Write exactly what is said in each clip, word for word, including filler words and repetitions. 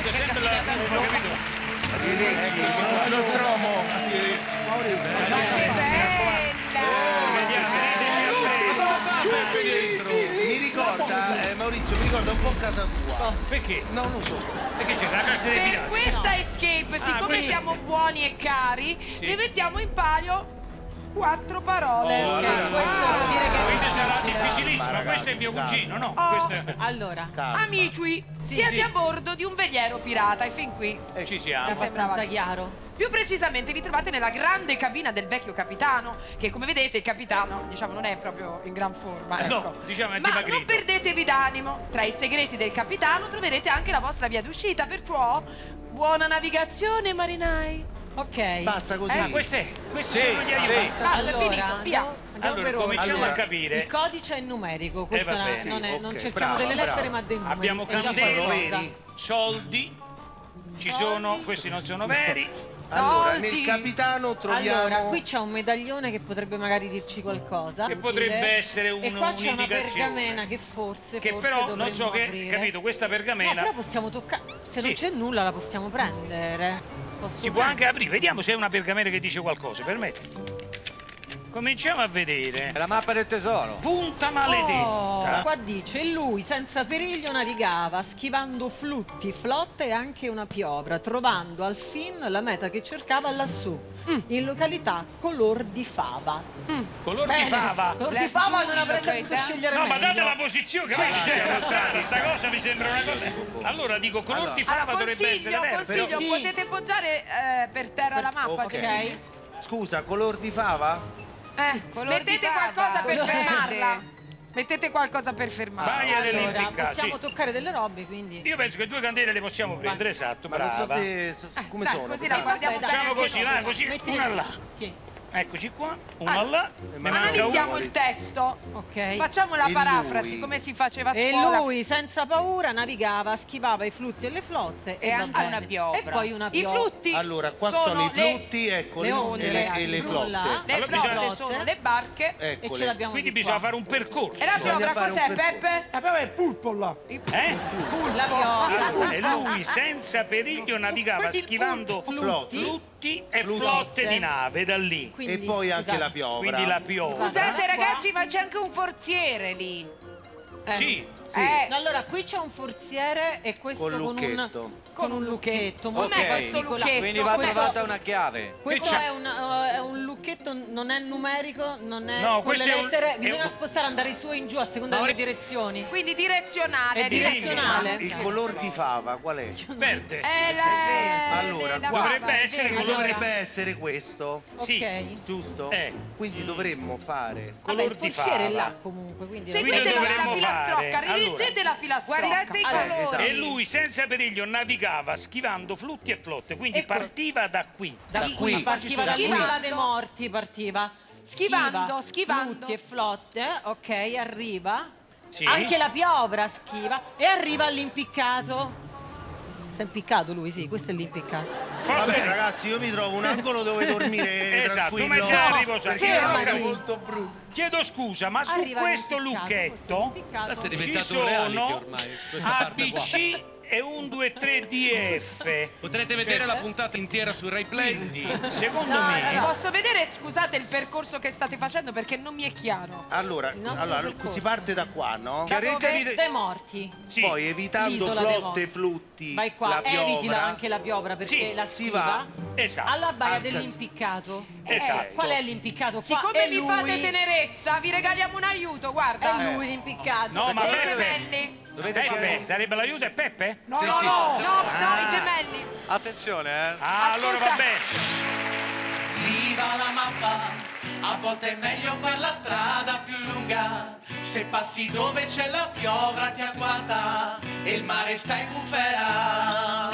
Tanto sempre la capito? Lo stromo. Ma che bella! Mi ricorda, eh, Maurizio, mi ricorda un po' casa tua. Perché? Non lo so. Perché c'è la casa dei Per pirati? questa escape, siccome sì. siamo buoni e cari, Sì. ne mettiamo in palio quattro parole. Oh, Ok, allora- questo vuol dire che Quindi sarà Ma difficilissimo, ragazzi, questo è mio calma. cugino, no? Oh. Questo è... Allora, Calma. Amici, siete sì. a bordo di un veliero pirata e fin qui Ci è siamo. abbastanza chiaro. più precisamente vi trovate nella grande cabina del vecchio capitano, che come vedete il capitano, diciamo, non è proprio in gran forma, Eh, ecco. no, diciamo è Ma dimagrito. non perdetevi d'animo, tra i segreti del capitano troverete anche la vostra via d'uscita, perciò buona navigazione, marinai. Ok. Basta così. Ah, queste, questi Sì, sono gli aiuti. sì. Basta, Allora, finito, via. andiamo, andiamo Allora, per ordine. cominciamo Allora, a capire. Il codice è numerico, questo Eh, va non- bene. non, è, Sì, non ok, cerchiamo brava, delle lettere brava. ma dei numeri. Abbiamo È già candele, qualcosa. veri. soldi, ci sono, questi non sono veri. Allora, Soldi. nel capitano troviamo... Allora, qui c'è un medaglione che potrebbe magari dirci qualcosa. Che potrebbe utile. essere un- E qua c'è una un'indicazione. pergamena che forse, Che forse però non dovremmo so che, aprire. capito, questa No, pergamena però possiamo toccare. Se non Sì. c'è nulla la possiamo prendere. Posso si può anche aprire. Vediamo se è una pergamena che dice qualcosa, permetti. Cominciamo a vedere. È la mappa del tesoro. Punta Oh, maledetta. qua dice, lui senza periglio navigava, schivando flutti, flotte e anche una piovra, trovando al fin la meta che cercava lassù, in località color di fava. Color Bene, di fava. color di fava non avrei saputo scegliere No, ma meglio. date la posizione, che Cioè, c'è strada, questa cosa mi sembra una cosa. Allora dico, color Allora. di fava Allora, dovrebbe essere consiglio, verde. consiglio, Sì. potete poggiare eh, per terra la mappa. Ok. cioè- Scusa, color di fava? Eh, mettete qualcosa per Color- fermarla. Mettete qualcosa per fermarla. Vai ad Allora, Olimpica, possiamo sì. toccare delle robe, quindi... Io penso che due candele le possiamo prendere, esatto, Ma non so brava. se... so- come dai, sono? così queste? la guardiamo Vabbè, bene. Facciamo anche così, noi. va, così, Mettili- una là. Sì. Eccoci qua, una là. Ne manca Analizziamo una. il testo. Ok. Facciamo la E parafrasi lui? come si faceva a E scuola. lui, senza paura, navigava, schivava i flutti e le flotte e, E va anche bene. una piovra. E poi una I piovra. flutti Allora, qua sono, sono, i le- flutti, ecco, le le onde, e le, ragazzi, e le sono flotte. là. Le Allora flotte bisogna- sono le barche. E ce Eccole. l'abbiamo Quindi di bisogna qua. fare un percorso. E la Bisogna piovra fare un cos'è, percorso. Peppe? La piovra è il pulpo là. Eh? La piovra. E lui senza periglio navigava schivando Flutti. flutti e Flutti. flotte di nave da lì. Quindi, E poi anche scusate. la piovra. Quindi la piovra. Scusate ragazzi, ma c'è anche un forziere lì. Eh. Sì, Eh, No, allora, qui c'è un forziere e questo Col con, lucchetto. un con un lucchetto. molto Com'è Ok. questo particolare. lucchetto? Quindi va Questo- trovata una chiave. Questo Qui c'è- è un, uh, è un lucchetto, non è numerico, non è No, con questo le è un- lettere, è bisogna un- spostare, andare su e in giù a seconda delle direzioni. Quindi direzionale. È direzionale. Il color di fava qual è? verde. È la... Allora, la qua- fava, Dovrebbe è essere verde. colore- Dovrebbe essere questo, Sì. Ok. giusto? Eh. Quindi dovremmo fare... Vabbè, Color il di forziere è fava. là comunque, quindi Quindi Seguite la, la dovremmo filastrocca, fare- rileggete la filastrocca. guardate i Eh, colori. E lui senza periglio navigava schivando flutti e flotte, quindi Ecco. partiva da qui. da qui. qui partiva Da dall'isola qui. dei morti, partiva Schivando, Schiva, schivando. flutti e flotte, ok, arriva. Sì. Anche la piovra schiva e arriva all'impiccato. Si è impiccato lui, sì, questo è l'impiccato. Vabbè ragazzi, io mi trovo un angolo dove dormire Esatto, tranquillo. ma già arrivo già. Perché Fermati. è molto brutto. Chiedo scusa, ma su Arriva questo l'impiccato, lucchetto forse l'impiccato. Questo è ci diventato un reality sono ormai, questa A, parte B, qua. C e un due tre D F. Potrete vedere Cioè, la puntata intera su Rai Play. Quindi, secondo No, me, no, Posso vedere, scusate, il percorso che state facendo perché non mi è chiaro. Allora, Il nostro allora percorso. si parte da qua, no? Da dove? Chiaritevi- Dei morti. sì. Poi evitando L'isola dei flotte, morti. flutti, Vai qua, la evitila piovra. anche la piovra perché Sì, la si schiva. va. Esatto. Alla baia Anche- dell'impiccato. Esatto. Qual è l'impiccato? Qua Siccome è mi lui. fate tenerezza, vi regaliamo un aiuto, guarda. È lui l'impiccato. No, ma Dei Peppe. gemelli. Peppe, sarebbe l'aiuto è Peppe? No, no, no, no, no, i gemelli. Attenzione, eh. Ah, allora va Ascolta. bene. Viva la mappa, a volte è meglio far la strada più lunga. Se passi dove c'è la piovra ti agguata e il mare sta in bufera.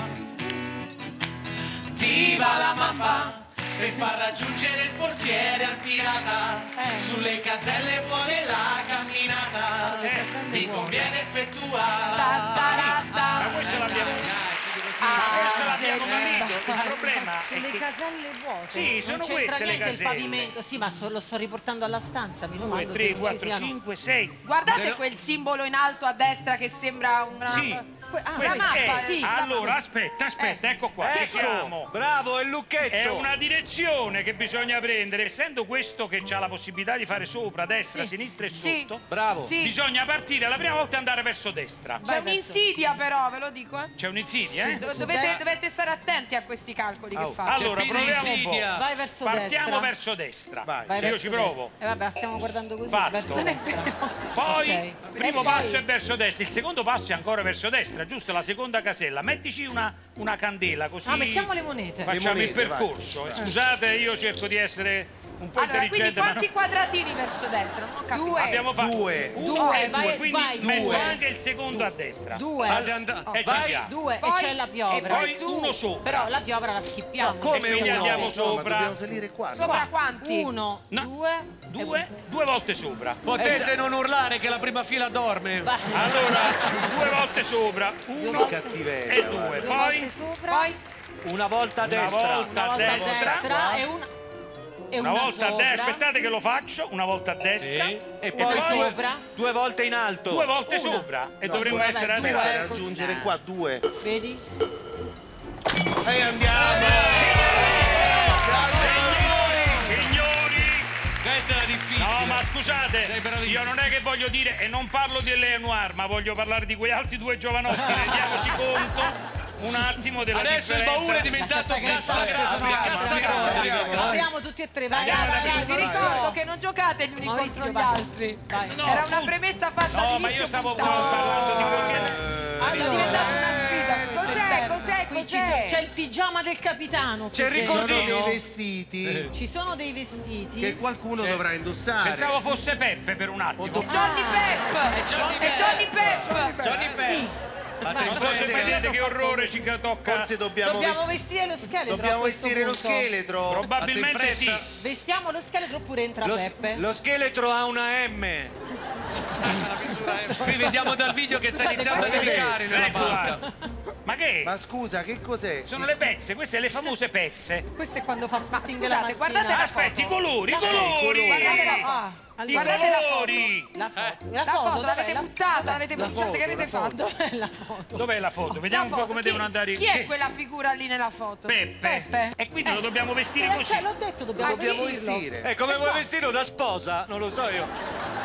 Viva la mappa, per far raggiungere il forziere al pirata. Sulle caselle buone la camminata, ti conviene effettuare. Ta, ta, ra, ta. Ma questo l'abbiamo Ah, questo l'abbiamo che capito. Il problema è Sulle che caselle vuote. Sì, sono non c'entra queste le niente il caselle. pavimento. Sì, ma so- lo sto riportando alla stanza. Mi due, domando se tre, non ci quattro, siano. cinque, sei. Guardate Zero. quel simbolo in alto a destra che sembra una... Sì. que- ah, Questa la mappa, è- sì, la allora, aspetta, aspetta, ecco qua. Ecco, Diciamo. bravo, è il lucchetto. È una direzione che bisogna prendere, essendo questo che ha la possibilità di fare sopra, destra, Sì. sinistra e Sì. sotto. Bravo. Sì. Bisogna partire la prima volta e andare verso destra. C'è Vai verso- un'insidia però, ve lo dico, eh. C'è un'insidia, eh? Do- Dovete, dovete stare attenti a questi calcoli che Oh. fate. Allora, piena proviamo un insidia. po'. Vai verso Partiamo destra. verso destra. Vai. Vai Cioè, io verso ci provo. destra. E vabbè, stiamo guardando così, Fatto. verso Non è destra. Poi, Ok. il primo E passo poi- è verso destra, il secondo passo è ancora verso destra, giusto? La seconda casella. Mettici una, una candela così. Ah, mettiamo le monete. Facciamo Le il monete, percorso. Scusate, io cerco di essere un po' Allora, quindi intelligente. ma quanti no- quadratini verso destra? Non ho capito. Due. Abbiamo fatto Due. uno Due, e vai- due, quindi vai, metto due. anche il secondo a destra. Due. Fate andare. E ci Vai. siamo. Due. Poi- e c'è la piovra. e Poi su. uno sopra. Però la piovra la schippiamo. No, come E quindi uno? andiamo No, ma sopra. dobbiamo salire qua. no? Sopra quanti? Uno, No. due, Due, due volte sopra. Potete non urlare che la prima fila dorme. vai. Allora, due volte sopra. Uno Che cattiveria. e guarda. due. Due Poi volte sopra. Poi Una volta a Una destra. volta. una volta a a destra. destra e una e una volta a sopra. destra. Aspettate che lo faccio. Una volta a destra. Sì. E Una poi poi sopra. due volte in alto. Due volte Una. sopra. E No, dovremmo due, essere vabbè, due. arrivati. Per raggiungere qua due. Vedi? E andiamo. Signori! Questa era difficile. No, ma Sei scusate, bravissimo. io non è che voglio dire, e non parlo di Lenoir, ma voglio parlare di quei altri due giovanotti. Rendiamoci conto un attimo della Adesso il differenza. baule è diventato cassa grande. Andiamo, Cassa andiamo, grande. andiamo. Proviamo tutti e tre. Vai, Ragazzi, vai, vai, vi vai, ricordo vai. che non giocate gli uni Maurizio, contro gli vai. altri. Vai. No, Era una appunto. premessa fatta No, ma all'inizio io stavo puntata. parlando di così. È diventata una sfida. questo Cos'è? inverno. Cos'è? Qui ci Cos'è? so- c'è il pigiama del capitano. C'è il qui Ci sono dentro. ricordino. dei vestiti Ci sono dei vestiti. che qualcuno dovrà indossare. Pensavo fosse Peppe per un attimo. do- Johnny Pep. È Johnny Pep. Johnny Pep. Sì. Non so se Forse- vedete che orrore ci tocca. Forse dobbiamo, Dobbiamo vesti- vestire lo scheletro. dobbiamo a questo vestire lo punto. scheletro. Probabilmente Fatto in sì. fretta. Vestiamo lo scheletro oppure entra Lo, Peppe? lo scheletro ha una M. Qui vediamo dal video che sta Scusate, iniziando a questo- nevicare nella Ecco, barca. Ma che? Ma scusa, che cos'è? Sono le pezze, queste le famose pezze. Questo è quando fa footing la Scusate, mattina. guardate la Aspetti, i foto. colori, i i colori! colori. Guardate la, I ah, allora, Guardate la colori! la foto. La La foto, foto dov'è? l'avete La- buttata, l'avete La bruciata, foto, che avete la foto. fatto? Dov'è la foto? Dov'è la foto? Vediamo La un po' foto. come Chi- devono andare. Chi è Che- quella figura lì nella foto? Peppe. Peppe. E quindi lo dobbiamo vestire Eh, così. cioè, l'ho detto, dobbiamo, Dobbiamo vestirlo. vestire. E come vuoi vestirlo da sposa? Non lo so io.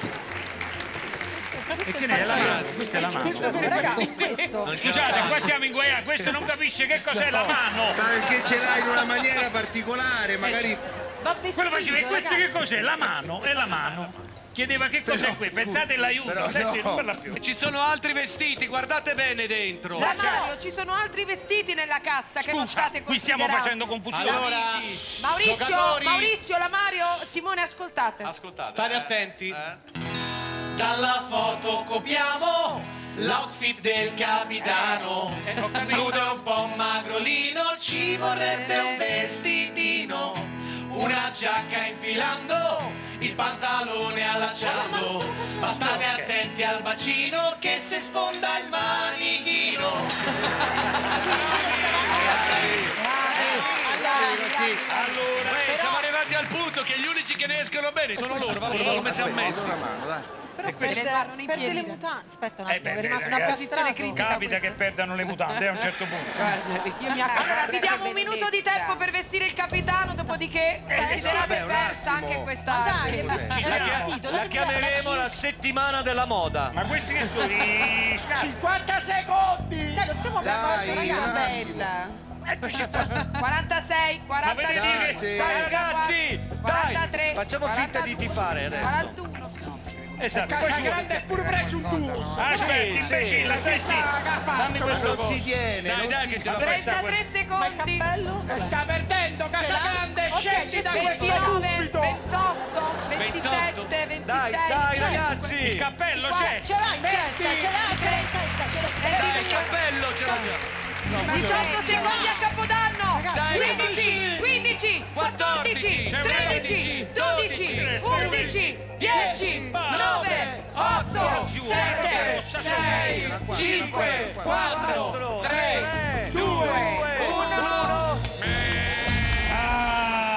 E che ne è la mano? Questa è la mano. Ragazzi, questo. Scusate, qua siamo in Guayana, questo non capisce che cos'è la mano. Ma perché ce l'hai in una maniera particolare, magari. Va vestito, Quello faceva, e questo che ragazzi. cos'è? La mano, è la mano. Chiedeva che cos'è qui, pensate l'aiuto, però senti, no. non parla più. Ci sono altri vestiti, guardate bene dentro. Da Mario, ci sono altri vestiti nella cassa che non Scusa, state qui stiamo considerando. facendo confusione. Allora, Maurizio, giocatori, Maurizio, la Mario, Simone, ascoltate. Ascoltate. state eh. attenti. Dalla foto copiamo l'outfit del capitano. Eh, ho capito. Nudo e un po' magrolino, ci vorrebbe un vestitino. Una giacca infilando, il pantalone allacciando. Ma state attenti al bacino che se sfonda il manichino. Allora, Beh, siamo arrivati al punto che gli unici che ne escono bene sono loro. Guarda come siamo messi. Una mano, dai. Però E questo- perde, Parlano in perde piedi. le mutande. Aspetta un Eh, attimo, beh, è rimasto ragazzi. una Posizione critica. capita che perdano le mutande a un certo punto. Io mi acc- allora, vi diamo un Che minuto di bellezza. tempo per vestire il capitano, dopodiché considerate vabbè, un persa attimo. anche Ma questa. dai, è Cos'è? vestito, Ci è siamo. vestito. La dove- chiameremo la settimana della moda. Ma questi che sono i scarpe? cinquanta secondi! Dai, lo stiamo Dai, guardando, un ragazzi. attimo. quarantasei, quarantasei, vedete che- Dai ragazzi, quarantatré, dai, facciamo finta di tifare adesso. quarantuno. Esatto, poi ci vuole- è pure preso un due. Aspetti, Sì, imbecille, aspetti. Dammi questo Non posto. si tiene, Dai, non dai, si che ce tiene. la presta trentatré quel- Ma il secondi. cappello? Dov'è? Sta perdendo, Ce l'ha? Ok, c'è ventinove, ventotto, ventisette, ventotto. ventisei. Dai, dai Il ragazzi. cappello Qua, c'è. ce l'hai in testa, ce l'hai, ce l'hai in testa, ce l'hai. Dai, il cappello ce l'abbiamo. diciotto secondi a Capodanno. Dai, sedici, quindici, quattordici, tredici, dodici, undici, dieci, nove, otto, sette, sei, cinque, quattro, tre, due, uno. Ah,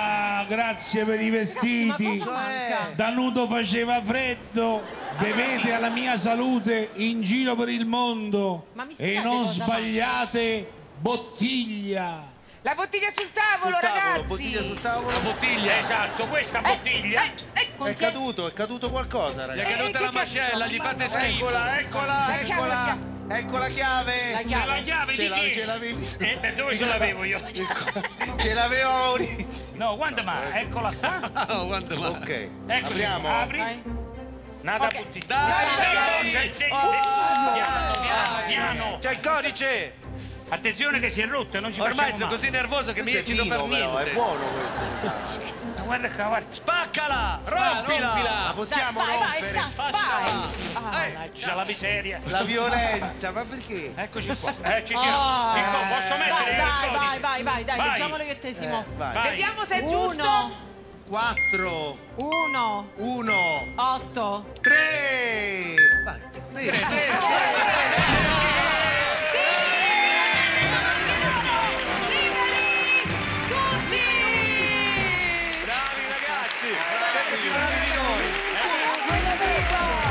grazie per i vestiti. Ma cosa manca? Da nudo faceva freddo. Bevete alla mia salute in giro per il mondo. Ma mi E spiegate non cosa sbagliate bottiglia. La bottiglia sul tavolo, Sul tavolo, ragazzi. bottiglia sul tavolo. La bottiglia. Esatto, questa bottiglia. È caduto, è caduto qualcosa, Gli è ragazzi. caduta Eh, la che mascella, gli fate schifo. Eccola, eccola, La chiave, eccola. la chiave. Ecco la chiave. La C'è chiave. la chiave Ce di la- chi? ce l'avevi. Eh, per dove ce l'avevo io? Ce l'aveva Maurizio. No, guarda ma, eccola qua. Oh, quanto va. Ok. Eccoci, Apriamo. apri. Vai. Nata Ok. bottiglia. Dai, Dai, c'è il segno. Piano, piano, piano. C'è il codice. Attenzione che si è rotto, non ci Ormai facciamo sono male. così nervoso che mi Questo è eccito per vino, però, è niente. buono questo. Ma guarda qua, guarda. Spaccala, Rompila. rompila. La possiamo Vai, vai, rompere? vai, vai. Mannaggia la miseria. La violenza, ma perché? Eccoci qua. Eh, ci siamo. Oh. Ecco, posso mettere Vai, il vai, codice? vai, vai, vai, dai, Vai. leggiamolo io e te, Simo. Vai. Vai. Vediamo se è giusto. Uno, quattro, uno, uno, otto. tre. Vai, tre. Bravi ragazzi. Siete più bravi di noi.